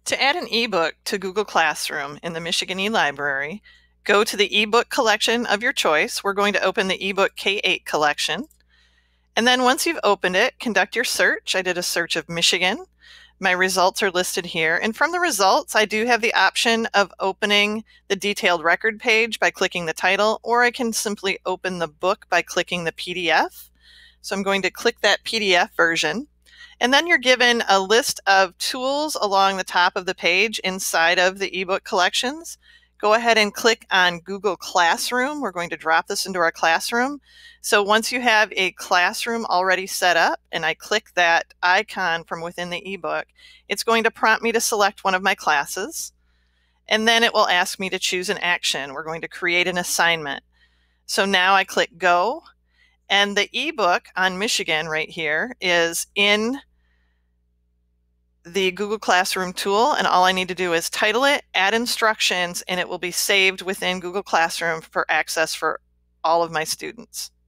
To add an ebook to Google Classroom in the Michigan eLibrary, go to the ebook collection of your choice. We're going to open the ebook K-8 collection. And then once you've opened it, conduct your search. I did a search of Michigan. My results are listed here. And from the results, I do have the option of opening the detailed record page by clicking the title, or I can simply open the book by clicking the PDF. So I'm going to click that PDF version. And then you're given a list of tools along the top of the page inside of the ebook collections. Go ahead and click on Google Classroom. We're going to drop this into our classroom. So once you have a classroom already set up and I click that icon from within the ebook, it's going to prompt me to select one of my classes. And then it will ask me to choose an action. We're going to create an assignment. So now I click Go. And the ebook on Michigan right here is in the Google Classroom tool, and all I need to do is title it, add instructions, and it will be saved within Google Classroom for access for all of my students.